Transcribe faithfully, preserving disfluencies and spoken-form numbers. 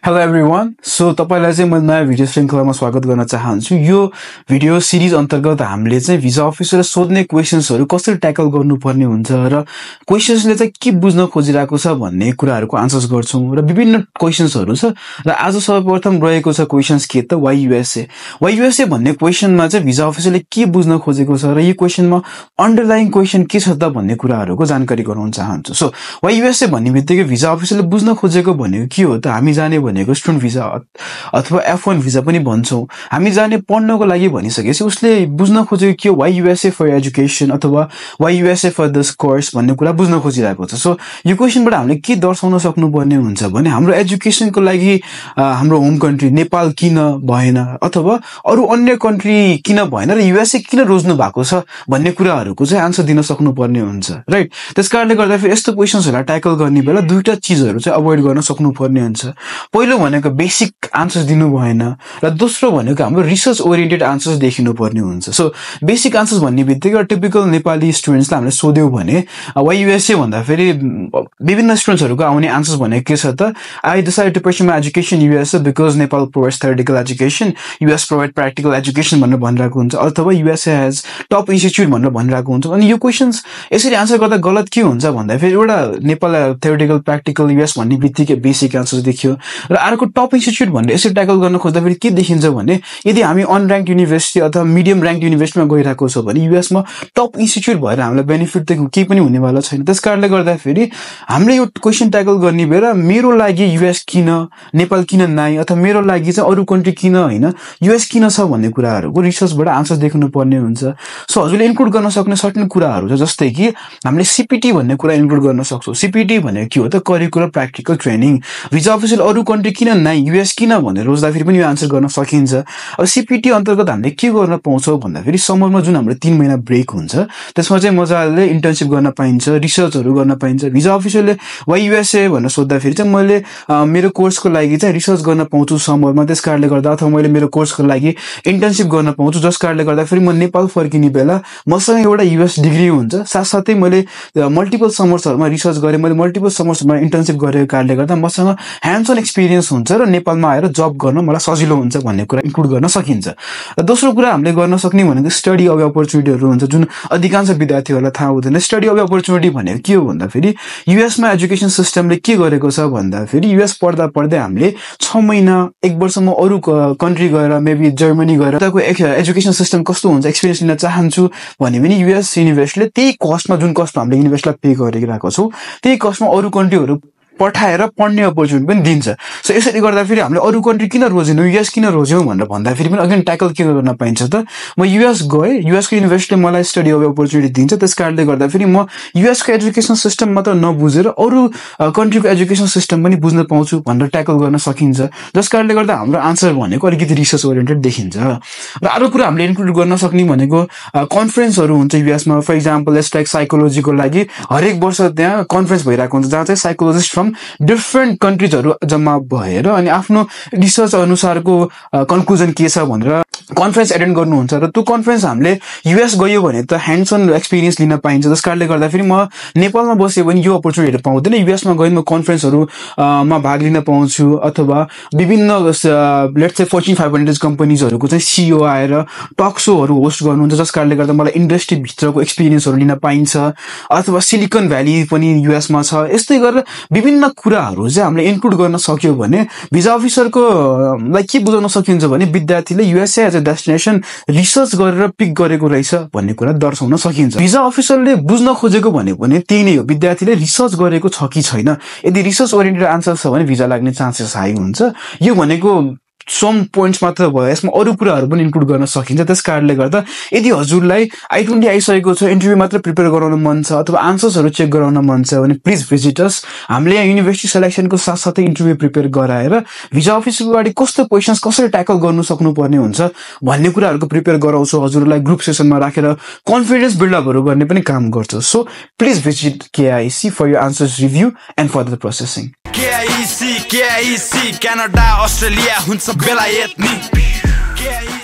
Hello everyone. So तपाईलाई चाहिँ म नयाँ भिडियो श्रृंखलामा स्वागत गर्न चाहन्छु। यो भिडियो सिरिज अन्तर्गत हामीले चाहिँ भिजा अफिसरले सोध्ने क्वेशन्सहरु कसरी ट्याकल गर्नुपर्ने हुन्छ र क्वेशन्सले चाहिँ के बुझ्न खोजिरहेको छ भन्ने कुराहरुको आन्सर्स गर्छौं र विभिन्न क्वेशन्सहरु छ र आज सर्वप्रथम रहेको छ क्वेशन्स के त वाइ युएसए। वाइ युएसए भन्ने क्वेशनमा चाहिँ भिजा अफिसरले के बुझ्न खोजेको छ र यो क्वेशनमा अन्डरलाइन क्वेशन के छ त भन्ने कुराहरुको जानकारी गराउन चाहन्छु। सो वाइ युएसए भन्ने बित्तिकै भिजा अफिसरले बुझ्न खोजेको भनेको के हो त हामी जाने भनेको स्टुडेन्ट भिजा अथवा एफ वन भिजा पनि भन्छौं। हामी जाने पढ्नको लागि भनिसकेपछि उसले बुझ्न खोजेको के हो वाइ युएसए फर एजुकेसन अथवा why USA for this course भन्ने कुरा बुझ्न खोजिरहेको छ। सो यो क्वेशनबाट हामीले के दर्शाउन सक्नुपर्ने हुन्छ भने हाम्रो एजुकेसनको लागि हाम्रो होम कन्ट्री नेपाल किन भएन अथवा अरु अन्य कन्ट्री किन भएन र युएसए किन रोज्नु भएको छ भन्ने कुराहरुको चाहिँ आन्सर दिन सक्नुपर्ने हुन्छ, राइट। त्यसकारणले गर्दा फेरि यस्तो क्वेशन्सहरुलाई ट्याकल गर्ने बेला दुईटा चीजहरु चाहिँ अभोइड गर्न सक्नुपर्ने हुन्छ। पहिलो भनेको बेसिक आन्सर्स दिनु भएन र दोस्रो भनेको हाम्रो रिसर्च ओरिएन्टेड आन्सर्स देखिनु पर्ने हुन्छ। सो बेसिक आन्सर्स भन्ने बित्तिकै टिपिकल नेपाली स्टुडेन्ट्सलाई हामीले सोध्यौ भने वाइ युएसए भन्दा फेरि विभिन्न स्टुडेन्ट्सहरुको आउने आन्सर्स भनेको के छ त I decided to pursue my education USA because Nepal provides theoretical education, US provide practical education भनेर भनिरहेको हुन्छ अथवा युएसए हैज टप इन्स्टिट्युट भनेर भनिरहेको हुन्छ। अनि यो क्वेशन्स यसरी आन्सर गर्दा गलत के हुन्छ भन्दा फेरि एउटा नेपाल थ्योरिटिकल प्र्याक्टिकल युएस भन्ने बित्तिकै बेसिक आन्सर्स देखियो र अर्को टप इन्स्टिट्युट भनेर यसरी ट्याकल गर्न खोज्दा फेरि के देखिन्छ भने यदि हामी अनर्याङ्क्ड युनिभर्सिटी अथवा मिडियम र्याङ्क्ड युनिभर्सिटीमा गइरहेको छ भने युएसमा टप इन्स्टिट्युट भएर हामीलाई बेनिफिट त केही पनि हुनेवाला छैन। त्यसकारणले गर्दा फेरि हामीले यो क्वेशन ट्याकल गर्ने बेला मेरो लागि युएस किन, नेपाल किन नाइ अथवा मेरो लागि चाहिँ अरु कन्ट्री किन हैन युएस किन छ भन्ने कुराहरुको रिसर्चबाट आन्सर देख्नु पर्ने हुन्छ। सो हजुरले इन्क्लुड गर्न सक्ने सर्टेन कुराहरु छ जस्तै कि हामीले सीपीटी भन्ने कुरा इन्क्लुड गर्न सक्छौं। सीपीटी भनेको के हो त करिकुलर प्र्याक्टिकल ट्रेनिङ। भिजा अफिसले अरु कन्ट्री किन नाइ युएस किन भनेर रोज्दा फेरि पनि यो आन्सर गर्न सकिन्छ। अब सीपीटी अन्तर्गत हामीले के गर्न पाउँछौं भन्दा फेरि समरमा जुन हाम्रो तीन महिना ब्रेक हुन्छ त्यसमा चाहिँ मजाले इन्टर्नशिप गर्न पाइन्छ, रिसर्चहरु गर्न पाइन्छ। भिजा अफिसरले वाइ युएसए भनेर सोध्दा फेरि चाहिँ मैले मेरो कोर्सको लागि चाहिँ रिसर्च गर्न पाउँछु समरमा, त्यसकारणले गर्दा अथवा मैले मेरो कोर्सको लागि इन्टर्नशिप गर्न पाउँछु जसकारणले गर्दा फेरि म नेपाल फर्किने बेला मसँग एउटा युएस डिग्री हुन्छ, साथसाथै मैले मल्टिपल समर्सहरुमा रिसर्च गरे, मैले मल्टिपल समर्सहरुमा इन्टर्नशिप गरेको कारणले गर्दा मसँग ह्यान्ड्स अन एक्सपिरियन्स हुन्छ र नेपालमा आएर जब गर्न मलाई सजिलो हुन्छ भन्ने कुरा इन्क्लुड गर्न सकिन्छ। र दोस्रो कुरा हामीले गर्न सक्ने भनेको स्टडी अफ अपर्च्युनिटीहरु हुन्छ जुन अधिकांश विद्यार्थीहरुलाई थाहा हुँदैन। स्टडी अफ अपर्च्युनिटी भनेको के हो भन्दा फेरि युएसमा एजुकेसन सिस्टमले के गरेको छ भन्दा फेरि युएस पढ्दा पढ्दै हामीले छ महिना एक वर्षमा अरु कन्ट्री गएर मेबी जर्मनी गएर त्यहाँको एजुकेसन सिस्टम कस्तो हुन्छ एक्सपिरियन्स लिन चाहन्छु भने पनि युएस युनिभर्सिटीले त्यही कस्टमा जुन कस्टमा हामीले युनिभर्सिटीलाई पे गरिरहेको छौं त्यही कस्टमा अरु कन्ट्रीहरु पठाएर पढ्ने अपर्च्युनिटी पनि दिन्छ। सो यसरी गर्दा फेरि हामीले अरु कन्ट्री किन रोजेनौ युएस किन रोज्यौ भनेर भन्दा फेरि पनि अगेन ट्याकल के गर्न पाइन्छ त म युएस गए, युएसको युनिभर्सिटीले मलाई स्टडी अफ अपर्च्युनिटी दिन्छ, त्यसकारणले गर्दा फेरि म युएसको एजुकेसन सिस्टम मात्र नबुझेर अरु कन्ट्रीको एजुकेसन सिस्टम पनि बुझ्न पाउँछु भनेर ट्याकल गर्न सकिन्छ। जसकारणले गर्दा हाम्रो आन्सर भनेको अलिकति रिसर्च ओरिएन्टेड देखिन्छ। र अरु कुरा हामीले इन्क्लुड गर्न सक्ने भनेको कन्फरेन्सहरु हुन्छ युएसमा। फर एक्जाम्पल लेट्स टेक साइकोलोजीको लागि हरेक वर्ष त्यहाँ कन्फरेन्स भइरहेको हुन्छ जहाँ चाहिँ साइकोलोजिस्ट फ्रम डिफरेन्ट कन्ट्रीजहरु जम्मा भएर अनि आफ्नो रिसर्च अनुसारको कन्क्लुजन के छ भनेर कन्फरेन्स एटेन्ड गर्नुहुन्छ र त्यो कन्फरेन्स हामीले युएस गयो भने त ह्यान्ड्स अन एक्सपिरियन्स लिन पाइन्छ। जसकारणले गर्दा फेरि म नेपालमा बसे भने यो अपर्च्युनिटी पाउँदैन, युएसमा गए म कन्फरेन्सहरु मा भाग लिन पाउँछु अथवा विभिन्न let's say fortune five hundred कम्पनीजहरुको चाहिँ सीईओ आएर टक शोहरु होस्ट गर्नुहुन्छ जसकारणले गर्दा मलाई इन्डस्ट्री भित्रको एक्सपिरियन्सहरु लिन पाइन्छ अथवा सिलिकन भ्याली पनि युएसमा छ। यस्तै गरेर विभिन्न कुराहरु चाहिँ हामीले इन्क्लुड गर्न सक्यौ भने भिजा अफिसरको लाई के बुझाउन सकिन्छ भने विद्यार्थीले USA as a destination research गरेर पिक गरेको रहेछ भन्ने कुरा दर्शाउन सकिन्छ। भिजा अफिसरले बुझ्न खोजेको भनेको पनि त्यही नै हो, विद्यार्थीले रिसर्च गरेको छ कि छैन। यदि रिसर्च ओरिएन्टेड आन्सर छ भने भिजा लाग्ने चान्सेस हाई हुन्छ। यो भनेको सम पोइन्ट्स मात्र भयो, यसमा अरु कुराहरु पनि इन्क्लुड गर्न सकिन्छ। त्यसकारणले गर्दा यदि हजुरलाई आई ट्वेन्टी आइसकेको छ, इन्टरभ्यु मात्र प्रिपेयर गराउन मन छ अथवा आन्सर्सहरु चेक गराउन मन छ भने प्लिज भिजिट अस। हामीले यहाँ युनिभर्सिटी सिलेक्सनको साथसाथै इन्टरभ्यु प्रिपेयर गराएर भिजा अफिसको लागि कस्तो क्वेशन्स कसरी ट्याकल गर्नु सक्नुपर्ने हुन्छ भन्ने कुराहरुको प्रिपेयर गराउँछौ। हजुरलाई ग्रुप सेसनमा राखेर कन्फिडेन्स बिल्डअपहरु गर्ने पनि काम गर्छ। So please visit KIC for your answers review and further processing. KIC KIC Canada Australia हुन्छ बेलायत नि।